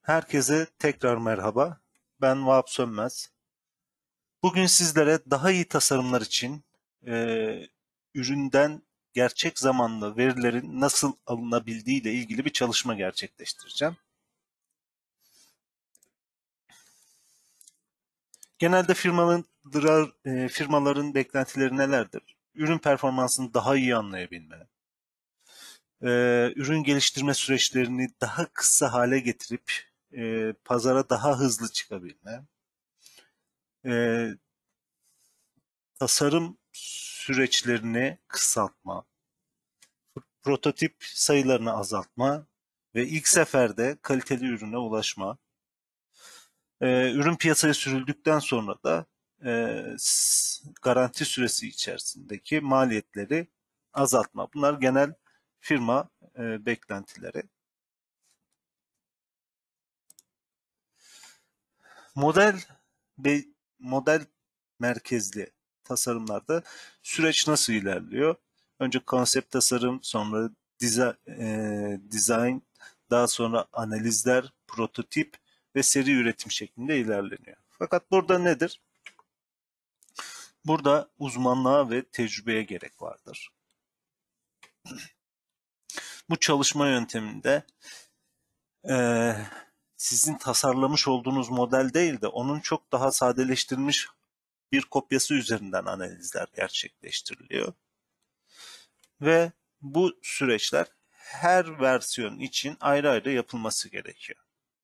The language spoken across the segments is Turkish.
Herkese tekrar merhaba. Ben Vahap Sönmez. Bugün sizlere daha iyi tasarımlar için üründen gerçek zamanlı verilerin nasıl alınabildiği ile ilgili bir çalışma gerçekleştireceğim. Genelde firmaların beklentileri nelerdir? Ürün performansını daha iyi anlayabilme, e, ürün geliştirme süreçlerini daha kısa hale getirip pazara daha hızlı çıkabilme, e, tasarım süreçlerini kısaltma, prototip sayılarını azaltma ve ilk seferde kaliteli ürüne ulaşma. Ürün piyasaya sürüldükten sonra da garanti süresi içerisindeki maliyetleri azaltma. Bunlar genel firma beklentileri. Model ve model merkezli tasarımlarda süreç nasıl ilerliyor? Önce konsept tasarım, sonra design, daha sonra analizler, prototip ve seri üretim şeklinde ilerleniyor. Fakat burada nedir? Burada uzmanlığa ve tecrübeye gerek vardır. Bu çalışma yönteminde sizin tasarlamış olduğunuz model değil de onun çok daha sadeleştirilmiş bir kopyası üzerinden analizler gerçekleştiriliyor. Ve bu süreçler her versiyon için ayrı ayrı yapılması gerekiyor.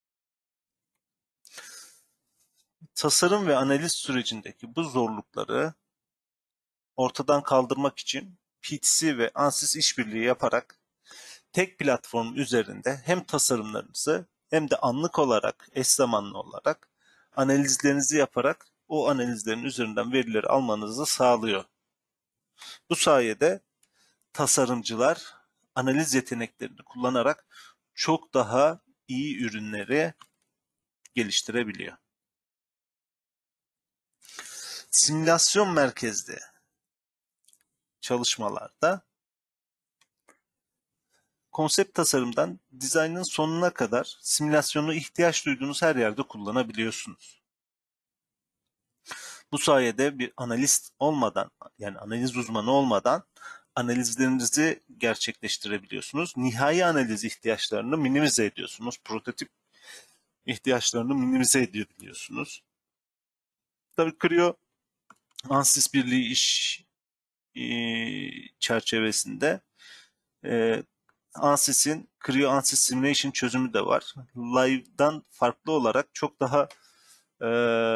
Tasarım ve analiz sürecindeki bu zorlukları ortadan kaldırmak için PTC ve ANSYS işbirliği yaparak tek platform üzerinde hem tasarımlarınızı hem de anlık olarak, eş zamanlı olarak analizlerinizi yaparak o analizlerin üzerinden verileri almanızı sağlıyor. Bu sayede tasarımcılar analiz yeteneklerini kullanarak çok daha iyi ürünleri geliştirebiliyor. Simülasyon merkezli çalışmalarda konsept tasarımdan dizaynın sonuna kadar simülasyonu ihtiyaç duyduğunuz her yerde kullanabiliyorsunuz. Bu sayede bir analist olmadan, yani analiz uzmanı olmadan analizlerinizi gerçekleştirebiliyorsunuz. Nihai analiz ihtiyaçlarını minimize ediyorsunuz. Prototip ihtiyaçlarını minimize edebiliyorsunuz. Tabii Creo Ansys Birliği iş çerçevesinde Ansys'in Creo Ansys Simulation çözümü de var. Live'dan farklı olarak çok daha e,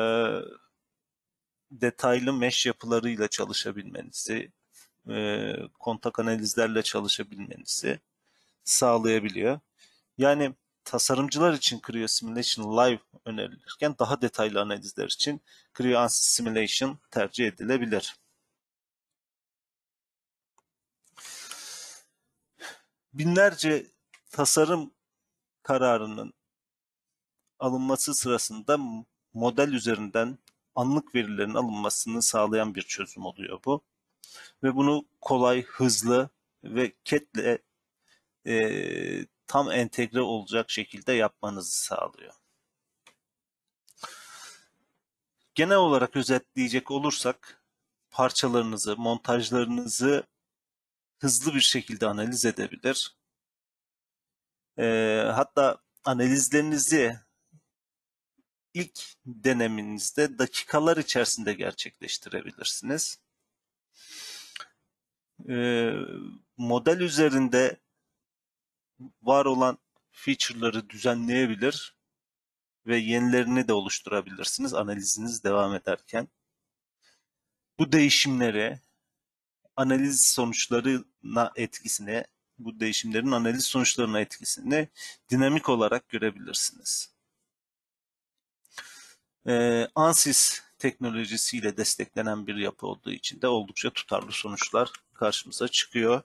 detaylı mesh yapılarıyla çalışabilmenizi, kontak analizlerle çalışabilmenizi sağlayabiliyor. Yani tasarımcılar için Creo Simulation Live önerilirken daha detaylı analizler için Creo Ansys Simulation tercih edilebilir. Binlerce tasarım kararının alınması sırasında model üzerinden anlık verilerin alınmasını sağlayan bir çözüm oluyor bu. Ve bunu kolay, hızlı ve CAD'le tam entegre olacak şekilde yapmanızı sağlıyor. Genel olarak özetleyecek olursak parçalarınızı, montajlarınızı hızlı bir şekilde analiz edebilir. Hatta analizlerinizi ilk deneminizde dakikalar içerisinde gerçekleştirebilirsiniz. Model üzerinde var olan feature'ları düzenleyebilir ve yenilerini de oluşturabilirsiniz analiziniz devam ederken. Bu değişimleri analiz sonuçlarına etkisini, bu değişimlerin analiz sonuçlarına etkisini dinamik olarak görebilirsiniz. ANSYS teknolojisiyle desteklenen bir yapı olduğu için de oldukça tutarlı sonuçlar karşımıza çıkıyor.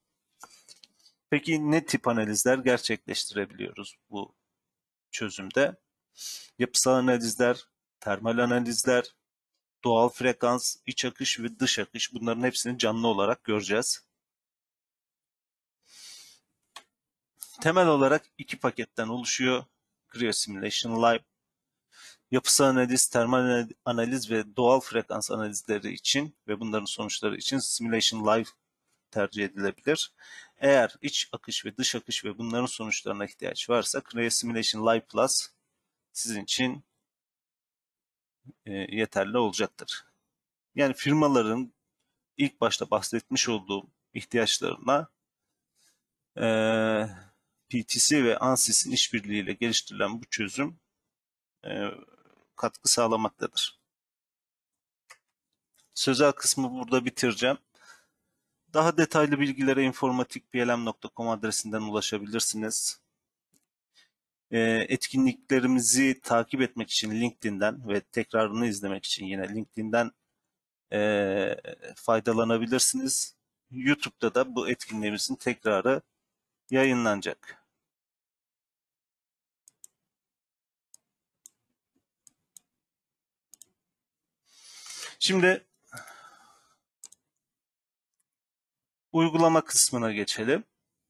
Peki ne tip analizler gerçekleştirebiliyoruz bu çözümde? Yapısal analizler, termal analizler, doğal frekans, iç akış ve dış akış, bunların hepsini canlı olarak göreceğiz. Temel olarak iki paketten oluşuyor Creo Simulation Live, yapısal analiz, termal analiz ve doğal frekans analizleri için ve bunların sonuçları için Simulation Live tercih edilebilir. Eğer iç akış ve dış akış ve bunların sonuçlarına ihtiyaç varsa Creo Simulation Live Plus sizin için yeterli olacaktır. Yani firmaların ilk başta bahsetmiş olduğum ihtiyaçlarına PTC ve ANSYS'in işbirliğiyle geliştirilen bu çözüm katkı sağlamaktadır. Sözel kısmı burada bitireceğim. Daha detaylı bilgilere informatikplm.com adresinden ulaşabilirsiniz. Etkinliklerimizi takip etmek için LinkedIn'den ve tekrarını izlemek için yine LinkedIn'den faydalanabilirsiniz. YouTube'da da bu etkinliğimizin tekrarı yayınlanacak. Şimdi uygulama kısmına geçelim.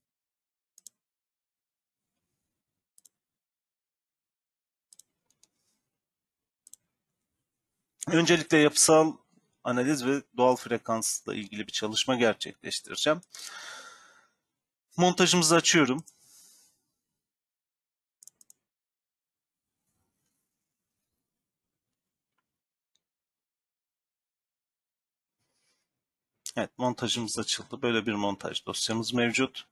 Öncelikle yapısal analiz ve doğal frekansla ilgili bir çalışma gerçekleştireceğim. Montajımızı açıyorum. Evet, montajımız açıldı. Böyle bir montaj dosyamız mevcut.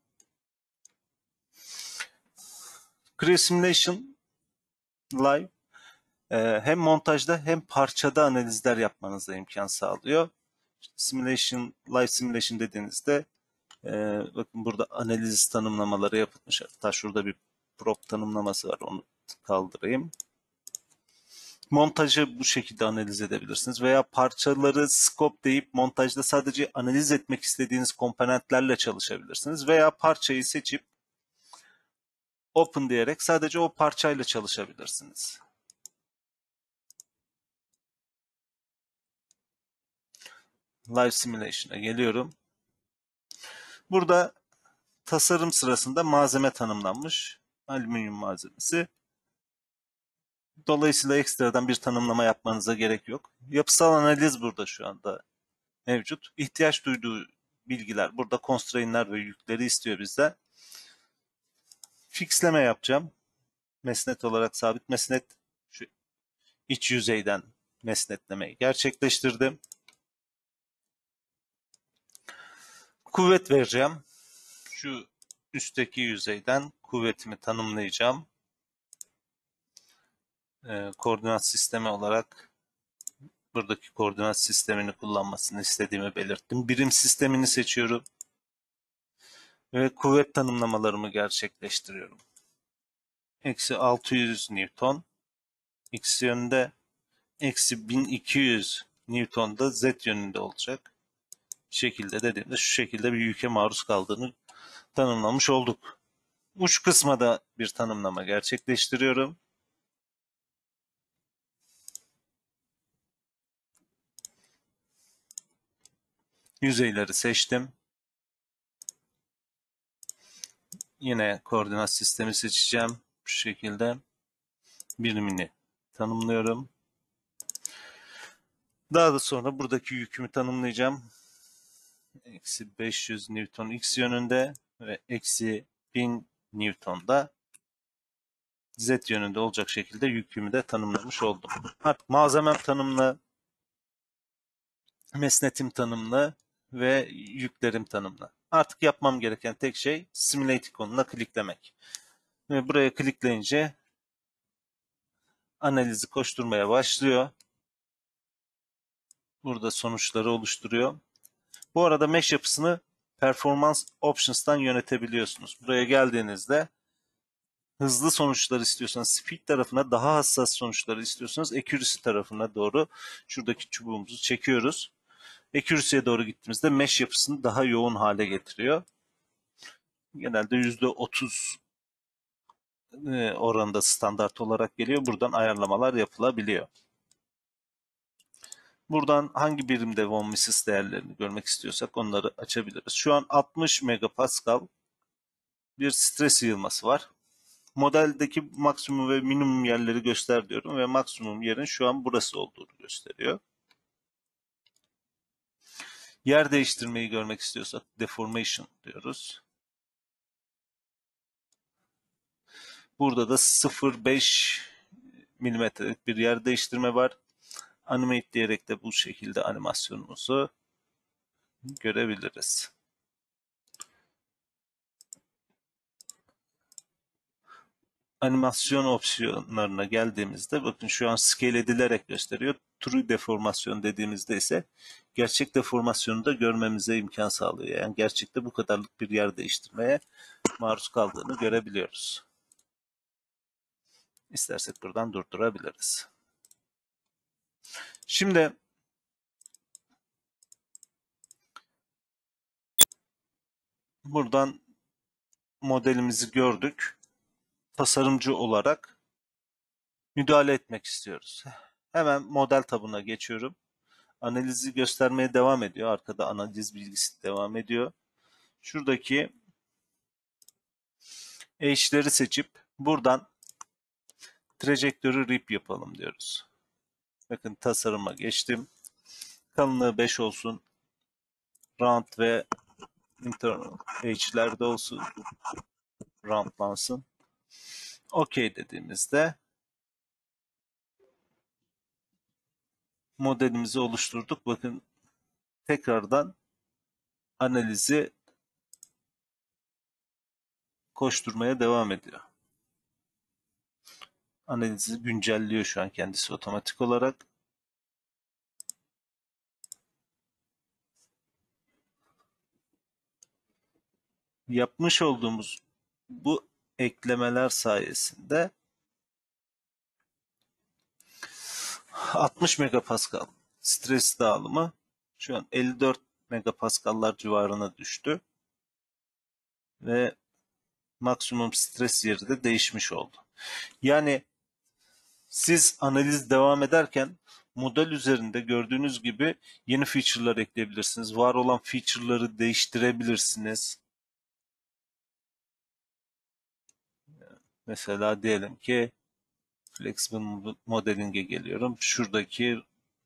Creo Simulation Live hem montajda hem parçada analizler yapmanıza imkan sağlıyor. Simulation, Live Simulation dediğinizde bakın burada analiz tanımlamaları yapılmış. Hatta şurada bir prop tanımlaması var. Onu kaldırayım. Montajı bu şekilde analiz edebilirsiniz veya parçaları scope deyip montajda sadece analiz etmek istediğiniz komponentlerle çalışabilirsiniz veya parçayı seçip open diyerek sadece o parçayla çalışabilirsiniz. Live Simulation'a geliyorum. Burada tasarım sırasında malzeme tanımlanmış. Alüminyum malzemesi. Dolayısıyla ekstradan bir tanımlama yapmanıza gerek yok. Yapısal analiz burada şu anda mevcut. İhtiyaç duyduğu bilgiler burada constraint'ler ve yükleri istiyor bizden. Fixleme yapacağım. Mesnet olarak sabit mesnet, şu iç yüzeyden mesnetlemeyi gerçekleştirdim. Kuvvet vereceğim. Şu üstteki yüzeyden kuvvetimi tanımlayacağım. Koordinat sistemi olarak buradaki koordinat sistemini kullanmasını istediğimi belirttim. Birim sistemini seçiyorum ve kuvvet tanımlamalarımı gerçekleştiriyorum. Eksi 600 Newton X yönünde, eksi 1200 Newton da Z yönünde olacak. Şekilde dediğimde şu şekilde bir yüke maruz kaldığını tanımlamış olduk. Uç kısma da bir tanımlama gerçekleştiriyorum. Yüzeyleri seçtim. Yine koordinat sistemi seçeceğim. Şu şekilde birimini tanımlıyorum. Daha da sonra buradaki yükümü tanımlayacağım. Eksi 500 Newton X yönünde ve eksi 1000 Newton da Z yönünde olacak şekilde yükümü de tanımlamış oldum. Artık malzemem tanımlı, mesnetim tanımlı ve yüklerim tanımlı. Artık yapmam gereken tek şey Simulate ikonuna kliklemek. Ve buraya klikleyince analizi koşturmaya başlıyor. Burada sonuçları oluşturuyor. Bu arada mesh yapısını Performance Options'tan yönetebiliyorsunuz. Buraya geldiğinizde hızlı sonuçlar istiyorsanız speed tarafına, daha hassas sonuçlar istiyorsanız accuracy tarafına doğru şuradaki çubuğumuzu çekiyoruz. Accuracy'ye doğru gittiğimizde mesh yapısını daha yoğun hale getiriyor. Genelde %30 oranında standart olarak geliyor. Buradan ayarlamalar yapılabiliyor. Buradan hangi birimde von Mises değerlerini görmek istiyorsak onları açabiliriz. Şu an 60 megapascal bir stres yığılması var. modeldeki maksimum ve minimum yerleri göster diyorum ve maksimum yerin şu an burası olduğunu gösteriyor. Yer değiştirmeyi görmek istiyorsak deformation diyoruz. Burada da 0,5 milimetrelik bir yer değiştirme var. Animate diyerek de bu şekilde animasyonumuzu görebiliriz. Animasyon opsiyonlarına geldiğimizde bakın şu an scale edilerek gösteriyor. True deformasyon dediğimizde ise gerçek deformasyonu da görmemize imkan sağlıyor. Yani gerçekte bu kadarlık bir yer değiştirmeye maruz kaldığını görebiliyoruz. İstersek buradan durdurabiliriz. Şimdi buradan modelimizi gördük. Tasarımcı olarak müdahale etmek istiyoruz. Hemen model tabına geçiyorum. Analizi göstermeye devam ediyor. Arkada analiz bilgisi devam ediyor. Şuradaki H'leri seçip buradan trajectory rip yapalım diyoruz. Bakın tasarıma geçtim. Kalınlığı 5 olsun. Round ve internal H'lerde olsun. Roundlansın. OK dediğimizde modelimizi oluşturduk. Bakın tekrardan analizi koşturmaya devam ediyor. Analizi güncelliyor şu an kendisi otomatik olarak. Yapmış olduğumuz bu eklemeler sayesinde 60 megapascal stres dağılımı şu an 54 megapaskallar civarına düştü. Ve maksimum stres yeri de değişmiş oldu. Yani siz analiz devam ederken model üzerinde gördüğünüz gibi yeni feature'lar ekleyebilirsiniz. Var olan feature'ları değiştirebilirsiniz. Mesela diyelim ki Flexible Modeling'e geliyorum. Şuradaki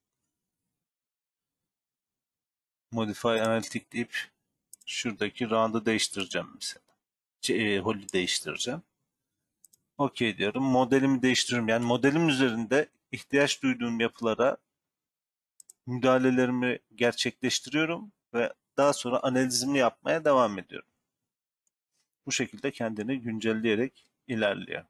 Modify Analytic deyip şuradaki round'ı değiştireceğim mesela. Hol'i değiştireceğim. OK diyorum. Modelimi değiştiriyorum. Yani modelim üzerinde ihtiyaç duyduğum yapılara müdahalelerimi gerçekleştiriyorum ve daha sonra analizimi yapmaya devam ediyorum. Bu şekilde kendini güncelleyerek ilerliyor.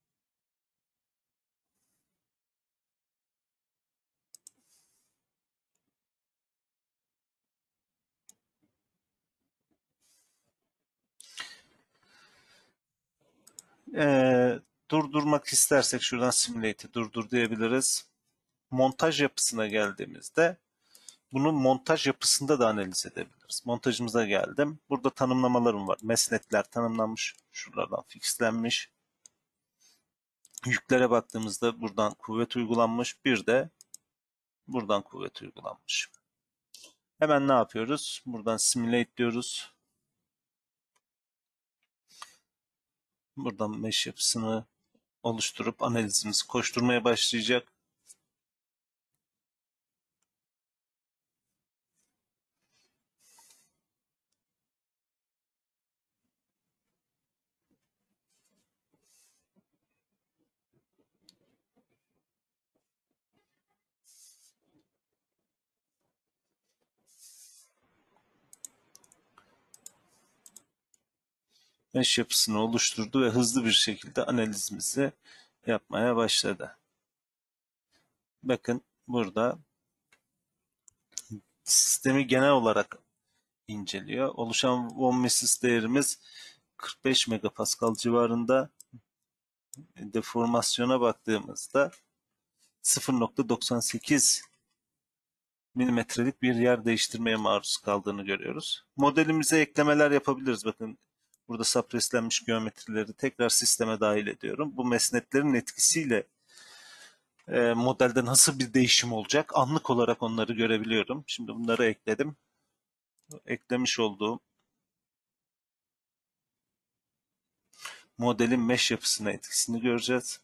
Durdurmak istersek şuradan Simulate'i durdur diyebiliriz. Montaj yapısına geldiğimizde bunu montaj yapısında da analiz edebiliriz. Montajımıza geldim. Burada tanımlamalarım var. Mesnetler tanımlanmış. Şuralardan fixlenmiş. Yüklere baktığımızda buradan kuvvet uygulanmış. Bir de buradan kuvvet uygulanmış. Hemen ne yapıyoruz? Buradan Simulate diyoruz. Buradan mesh yapısını oluşturup analizimizi koşturmaya başlayacak. Mesh yapısını oluşturdu ve hızlı bir şekilde analizimizi yapmaya başladı. Bakın burada sistemi genel olarak inceliyor. Oluşan von Mises değerimiz 45 megapascal civarında. Deformasyona baktığımızda 0,98 milimetrelik bir yer değiştirmeye maruz kaldığını görüyoruz. Modelimize eklemeler yapabiliriz. Bakın burada suppresslenmiş geometrileri tekrar sisteme dahil ediyorum. Bu mesnetlerin etkisiyle modelde nasıl bir değişim olacak anlık olarak onları görebiliyorum. Şimdi bunları ekledim. Eklemiş olduğum modelin mesh yapısına etkisini göreceğiz.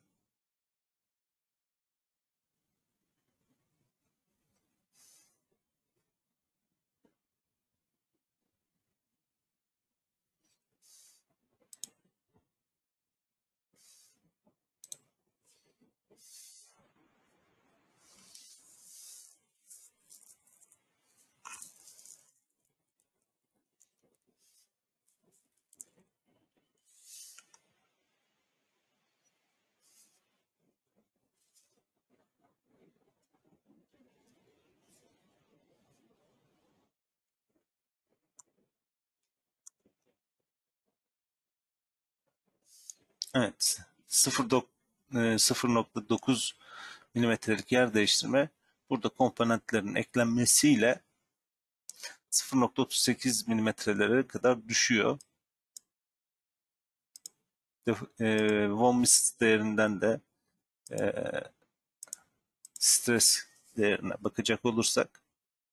Evet. 0.9 milimetrelik yer değiştirme burada komponentlerin eklenmesiyle 0.38 milimetrelere kadar düşüyor. Von Mises değerinden de e, stres değerine bakacak olursak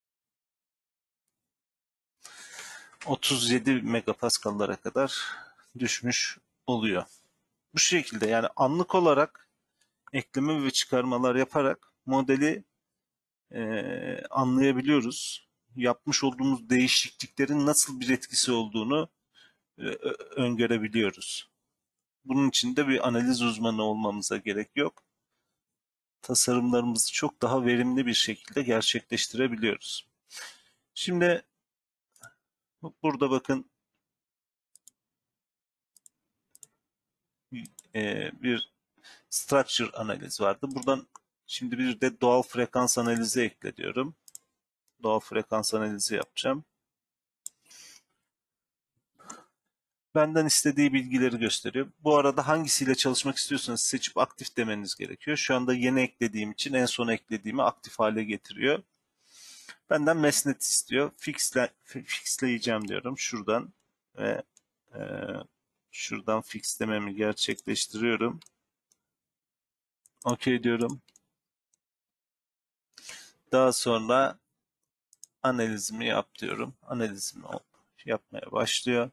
37 megapaskallara kadar düşmüş oluyor. Bu şekilde yani anlık olarak ekleme ve çıkarmalar yaparak modeli anlayabiliyoruz. Yapmış olduğumuz değişikliklerin nasıl bir etkisi olduğunu öngörebiliyoruz. Bunun için de bir analiz uzmanı olmamıza gerek yok. Tasarımlarımızı çok daha verimli bir şekilde gerçekleştirebiliyoruz. Şimdi burada bakın bir structure analiz vardı. Buradan şimdi bir de doğal frekans analizi ekle diyorum. Doğal frekans analizi yapacağım. Benden istediği bilgileri gösteriyor. Bu arada hangisiyle çalışmak istiyorsanız seçip aktif demeniz gerekiyor. Şu anda yeni eklediğim için en son eklediğimi aktif hale getiriyor. Benden mesnet istiyor. Fixleyeceğim diyorum şuradan ve e, şuradan fixlememi gerçekleştiriyorum. OK diyorum. Daha sonra analizimi yap diyorum. Analizimi yapmaya başlıyor.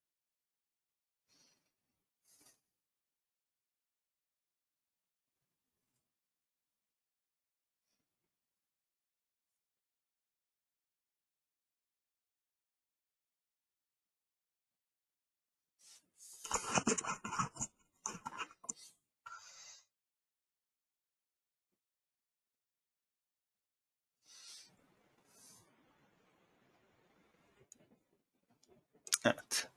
Evet.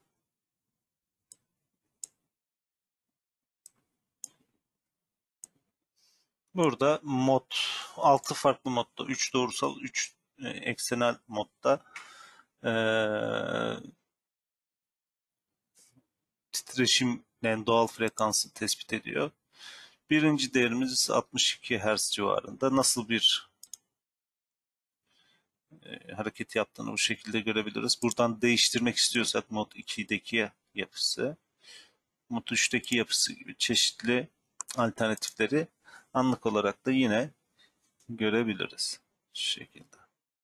Burada mod 6 farklı modda 3 doğrusal 3 eksenel modda titreşim yani doğal frekansı tespit ediyor. Birinci değerimiz 62 Hz civarında. Nasıl bir hareket yaptığını bu şekilde görebiliriz. Buradan değiştirmek istiyorsak mod 2'deki yapısı, mod 3'teki yapısı gibi çeşitli alternatifleri anlık olarak da yine görebiliriz. Şu şekilde.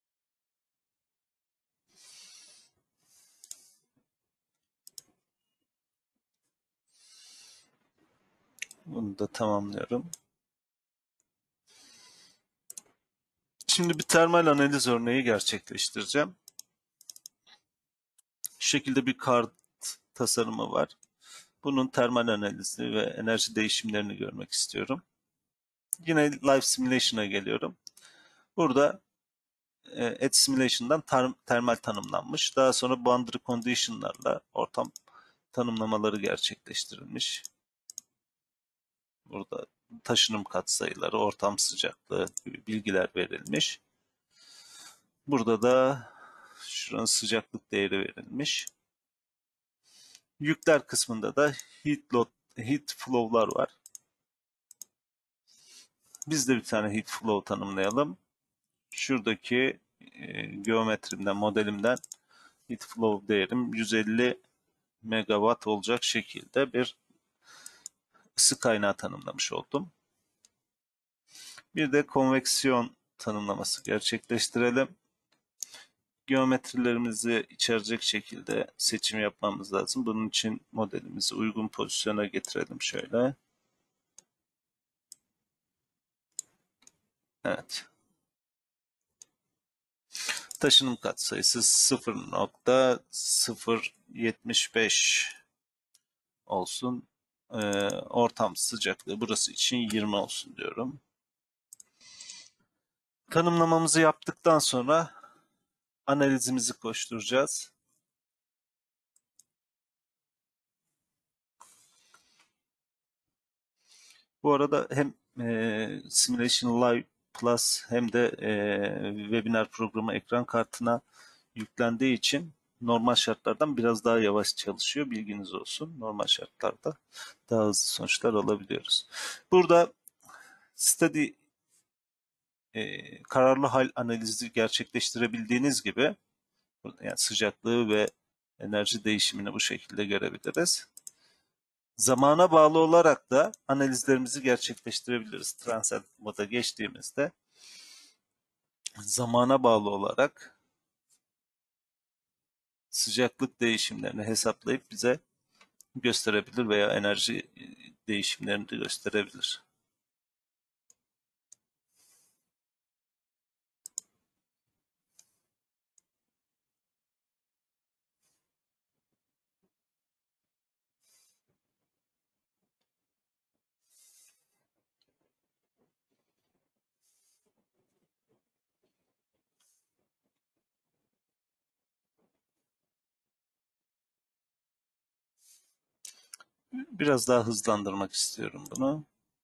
Bunu da tamamlıyorum. Şimdi bir termal analiz örneği gerçekleştireceğim. Şu şekilde bir kart tasarımı var. Bunun termal analizi ve enerji değişimlerini görmek istiyorum. Yine Live Simulation'a geliyorum. Burada Edge Simulation'dan termal tanımlanmış. Daha sonra boundary condition'larla ortam tanımlamaları gerçekleştirilmiş. Burada taşınım katsayıları, ortam sıcaklığı gibi bilgiler verilmiş. Burada da şuranın sıcaklık değeri verilmiş. Yükler kısmında da heat flow'lar var. Biz de bir tane heat flow tanımlayalım. Şuradaki geometrimden, modelimden heat flow değerim 150 megawatt olacak şekilde bir ısı kaynağı tanımlamış oldum. Bir de konveksiyon tanımlaması gerçekleştirelim. geometrilerimizi içerecek şekilde seçim yapmamız lazım. Bunun için modelimizi uygun pozisyona getirelim şöyle. Evet. Taşınım katsayısı 0.075 olsun. Ortam sıcaklığı burası için 20 olsun diyorum. Tanımlamamızı yaptıktan sonra analizimizi koşturacağız. Bu arada hem Simulation Live Plus hem de webinar programı ekran kartına yüklendiği için normal şartlardan biraz daha yavaş çalışıyor. Bilginiz olsun. Normal şartlarda daha hızlı sonuçlar alabiliyoruz. Burada study kararlı hal analizi gerçekleştirebildiğiniz gibi yani sıcaklığı ve enerji değişimini bu şekilde görebiliriz. Zamana bağlı olarak da analizlerimizi gerçekleştirebiliriz. Transient moda geçtiğimizde zamana bağlı olarak sıcaklık değişimlerini hesaplayıp bize gösterebilir veya enerji değişimlerini de gösterebilir. Biraz daha hızlandırmak istiyorum bunu.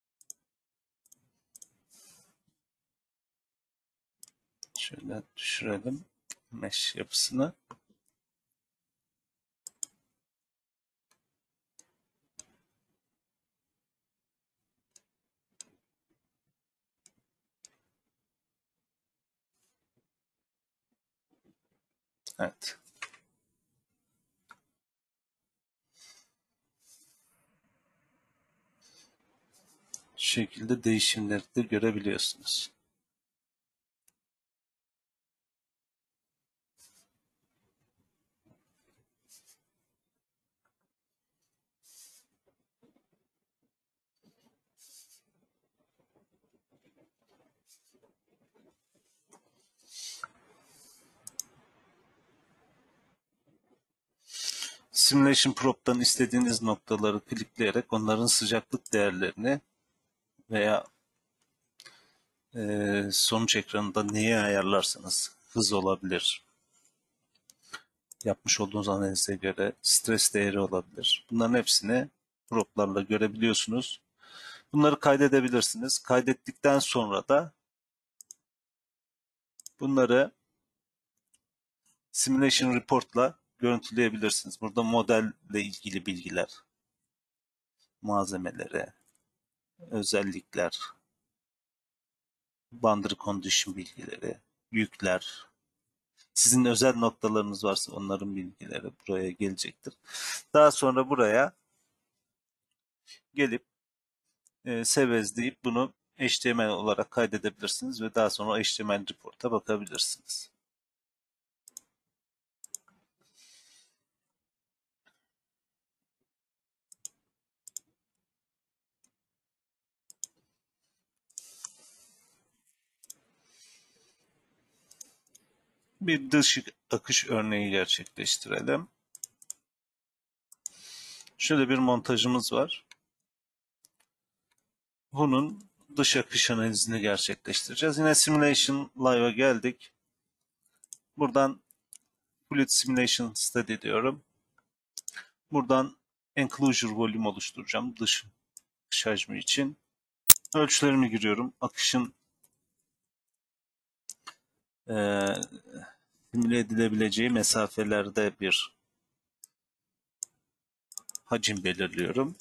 Şöyle düşürelim mesh yapısını. Evet. Şu şekilde değişimleri de görebiliyorsunuz. Simulation Probe'dan istediğiniz noktaları klikleyerek onların sıcaklık değerlerini veya sonuç ekranında neyi ayarlarsanız hız olabilir, yapmış olduğunuz analize göre stres değeri olabilir. Bunların hepsini probe'larla görebiliyorsunuz. Bunları kaydedebilirsiniz. Kaydettikten sonra da bunları Simulation Report'la görüntüleyebilirsiniz. Burada modelle ilgili bilgiler, malzemeleri, özellikler, boundary condition bilgileri, yükler, sizin özel noktalarınız varsa onların bilgileri buraya gelecektir. Daha sonra buraya gelip Savez deyip bunu HTML olarak kaydedebilirsiniz ve daha sonra HTML report'a bakabilirsiniz. Bir dış akış örneği gerçekleştirelim. Şöyle bir montajımız var. Bunun dış akış analizini gerçekleştireceğiz. Yine Simulation Live'a geldik. Buradan Fluid Simulation Study diyorum. Buradan Enclosure Volume oluşturacağım dış akış hacmi için. Ölçülerimi giriyorum. Akışın simüle edilebileceği mesafelerde bir hacim belirliyorum.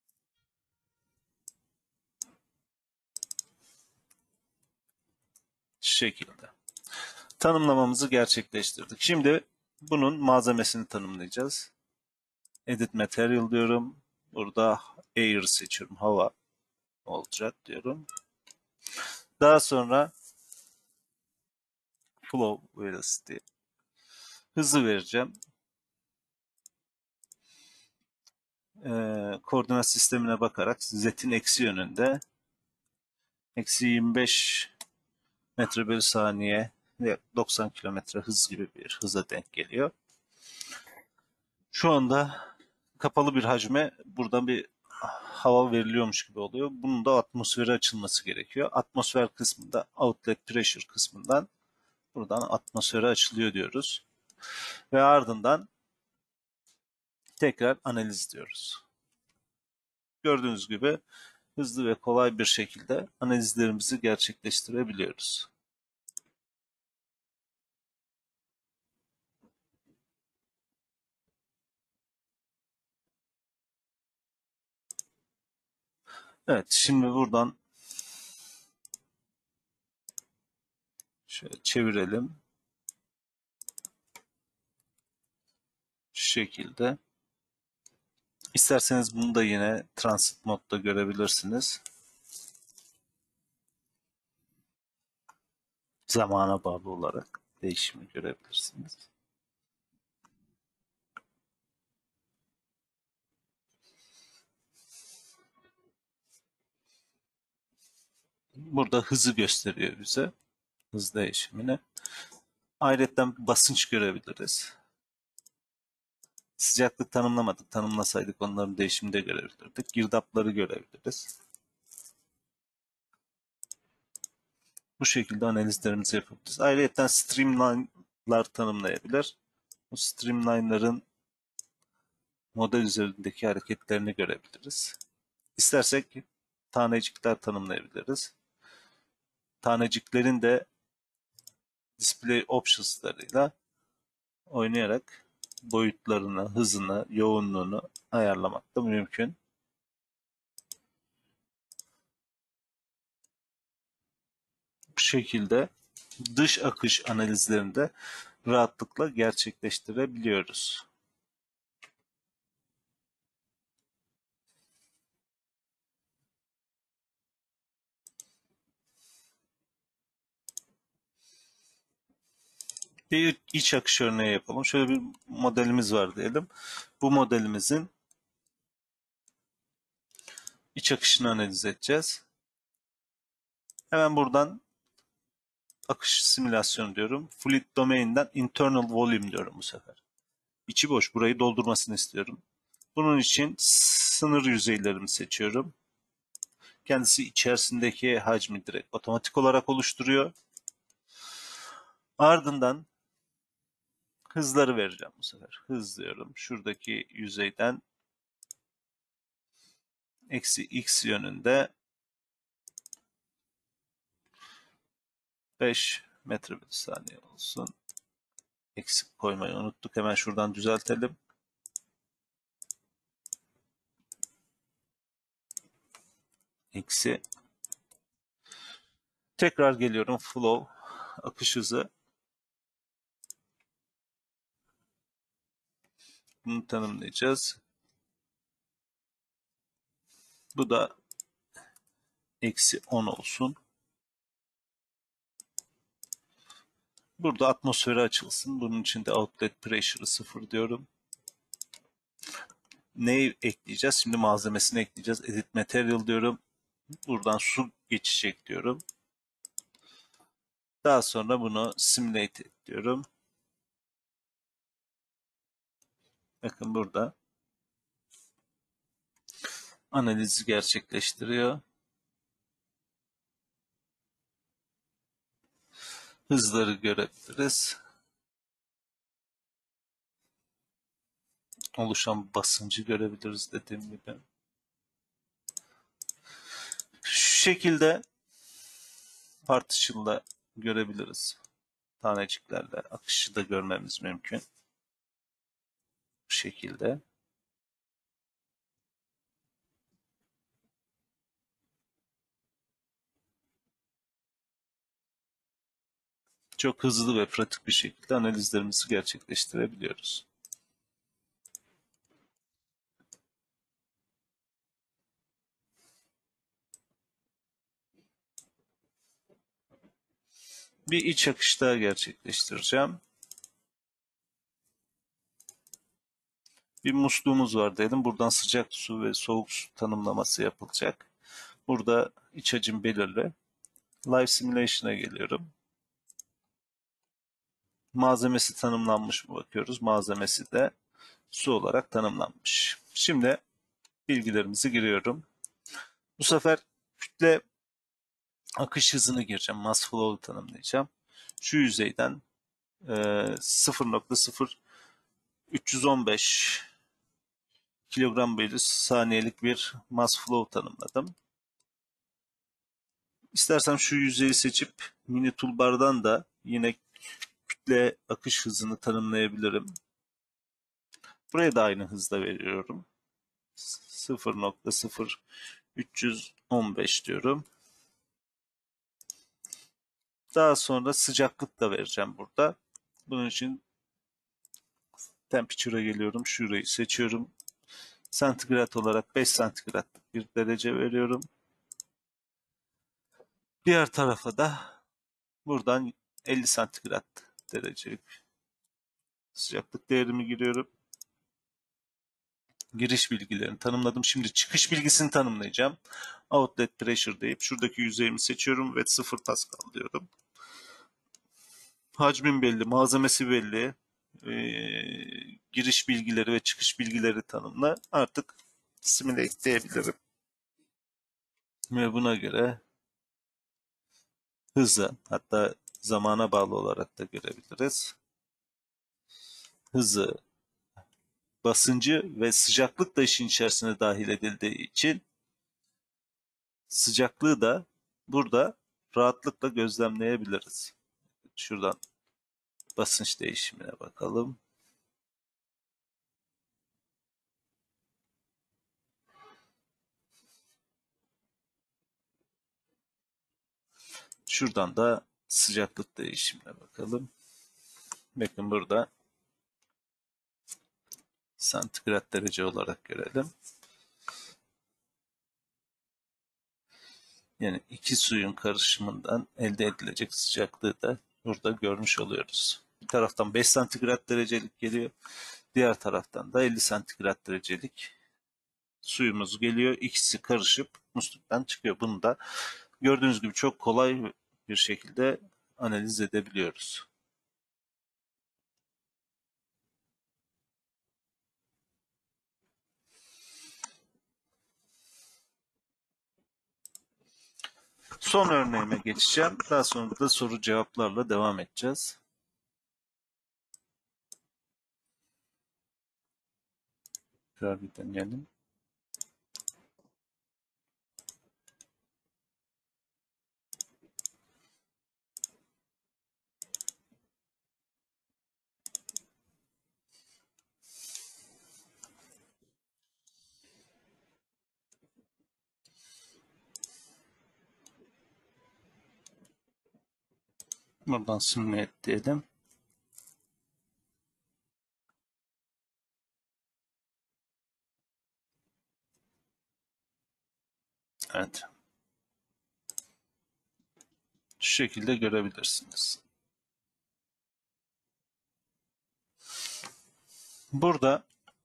Şu şekilde. Tanımlamamızı gerçekleştirdik. Şimdi bunun malzemesini tanımlayacağız. Edit Material diyorum. Burada Air seçiyorum. Hava olacak diyorum. Daha sonra Flow Velocity Hızı vereceğim. Koordinat sistemine bakarak z'in eksi yönünde eksi 25 metre bölü saniye ve 90 kilometre hız gibi bir hıza denk geliyor. Şu anda kapalı bir hacme buradan bir hava veriliyormuş gibi oluyor. Bunun da atmosfere açılması gerekiyor. Atmosfer kısmında, outlet pressure kısmından buradan atmosfere açılıyor diyoruz. Ve ardından tekrar analiz diyoruz. Gördüğünüz gibi hızlı ve kolay bir şekilde analizlerimizi gerçekleştirebiliyoruz. Evet, şimdi buradan şöyle çevirelim. Şu şekilde. İsterseniz bunu da yine transit modda görebilirsiniz. Zamana bağlı olarak değişimi görebilirsiniz. Burada hızı gösteriyor bize. Hız değişimini. Ayrıca basınç görebiliriz. Sıcaklık tanımlamadık. Tanımlasaydık onların değişimini de görebilirdik. Girdapları görebiliriz. Bu şekilde analizlerimizi yapabiliriz. Ayrıca streamline'lar tanımlayabilir. Bu streamline'ların model üzerindeki hareketlerini görebiliriz. İstersek tanecikler tanımlayabiliriz. Taneciklerin de display options'larıyla oynayarak boyutlarını, hızını, yoğunluğunu ayarlamak da mümkün. Bu şekilde dış akış analizlerini de rahatlıkla gerçekleştirebiliyoruz. Bir iç akış örneği yapalım. Şöyle bir modelimiz var diyelim. Bu modelimizin iç akışını analiz edeceğiz. Hemen buradan akış simülasyonu diyorum. Fluid Domain'den Internal Volume diyorum bu sefer. İçi boş. Burayı doldurmasını istiyorum. Bunun için sınır yüzeylerimi seçiyorum. Kendisi içerisindeki hacmi direkt otomatik olarak oluşturuyor. Ardından hızları vereceğim bu sefer. Hız diyorum. Şuradaki yüzeyden eksi x yönünde 5 metre bölü saniye olsun. Eksik koymayı unuttuk. Hemen şuradan düzeltelim. Eksi. Tekrar geliyorum. Flow. Akış hızı. Bunu tanımlayacağız. Bu da eksi 10 olsun. Burada atmosfere açılsın. Bunun için de outlet pressure'ı 0 diyorum. Neyi ekleyeceğiz? Şimdi malzemesini ekleyeceğiz. Edit material diyorum. Buradan su geçecek diyorum. Daha sonra bunu simulate diyorum. Bakın burada analizi gerçekleştiriyor. Hızları görebiliriz. Oluşan basıncı görebiliriz dediğim gibi. Şu şekilde partition'la görebiliriz. Taneciklerle akışı da görmemiz mümkün. Bu şekilde. Çok hızlı ve pratik bir şekilde analizlerimizi gerçekleştirebiliyoruz. Bir iç akış daha gerçekleştireceğim. Bir musluğumuz var diyelim. Buradan sıcak su ve soğuk su tanımlaması yapılacak. Burada iç hacim belirli. Live Simulation'a geliyorum. Malzemesi tanımlanmış mı bakıyoruz. Malzemesi de su olarak tanımlanmış. Şimdi bilgilerimizi giriyorum. Bu sefer kütle akış hızını gireceğim. Mass flow'u tanımlayacağım. Şu yüzeyden 0.0315 kilogram bölü saniyelik bir mass flow tanımladım. İstersem şu yüzeyi seçip mini toolbar'dan da yine kütle akış hızını tanımlayabilirim. Buraya da aynı hızda veriyorum. 0.0315 diyorum. Daha sonra sıcaklık da vereceğim burada. Bunun için temperature'a geliyorum. Şurayı seçiyorum. Santigrat olarak 5 santigratlık bir derece veriyorum. Diğer tarafa da buradan 50 santigrat derecelik sıcaklık değerimi giriyorum. Giriş bilgilerini tanımladım. Şimdi çıkış bilgisini tanımlayacağım. Outlet pressure deyip şuradaki yüzeyimi seçiyorum ve 0 Pascal diyorum. Hacmin belli, malzemesi belli. Giriş bilgileri ve çıkış bilgileri tanımla. Artık simüle diyebilirim. Ve buna göre hızı, hatta zamana bağlı olarak da görebiliriz. Hızı, basıncı ve sıcaklık da işin içerisine dahil edildiği için sıcaklığı da burada rahatlıkla gözlemleyebiliriz. Şuradan basınç değişimine bakalım. Şuradan da sıcaklık değişimine bakalım. Bakın burada santigrat derece olarak görelim. Yani iki suyun karışımından elde edilecek sıcaklığı da burada görmüş oluyoruz. Bir taraftan 5 santigrat derecelik geliyor. Diğer taraftan da 50 santigrat derecelik suyumuz geliyor. İkisi karışıp musluktan çıkıyor. Bunu da gördüğünüz gibi çok kolay bir şekilde analiz edebiliyoruz. Son örneğime geçeceğim. Daha sonra da soru cevaplarla devam edeceğiz. Tekrar bir deneyelim. Buradan simüle diyelim. Evet. Şu şekilde görebilirsiniz. Burada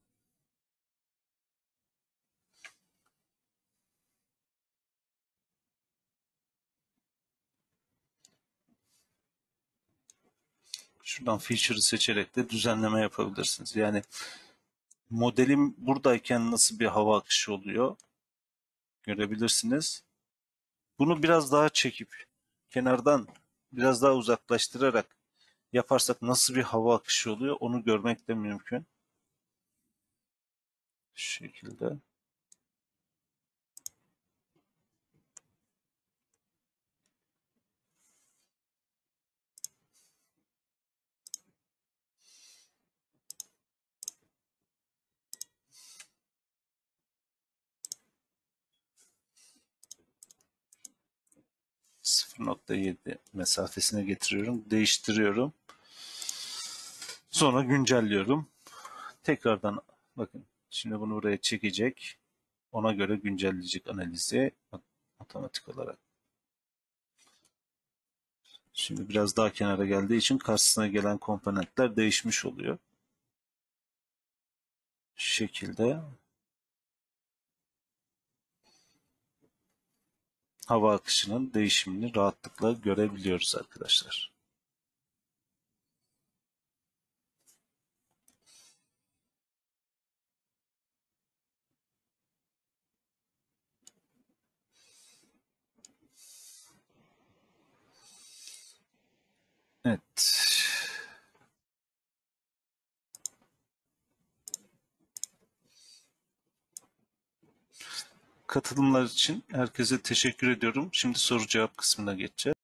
şuradan feature'ı seçerek de düzenleme yapabilirsiniz. Yani modelim buradayken nasıl bir hava akışı oluyor görebilirsiniz. Bunu biraz daha çekip kenardan biraz daha uzaklaştırarak yaparsak nasıl bir hava akışı oluyor onu görmek de mümkün. Şu şekilde. 0.7 mesafesine getiriyorum. Değiştiriyorum. Sonra güncelliyorum. Tekrardan bakın. Şimdi bunu buraya çekecek. Ona göre güncelleyecek analizi otomatik olarak. Şimdi biraz daha kenara geldiği için karşısına gelen komponentler değişmiş oluyor. şekilde hava akışının değişimini rahatlıkla görebiliyoruz arkadaşlar. Evet. Katılımlar için herkese teşekkür ediyorum. Şimdi soru cevap kısmına geçeceğiz.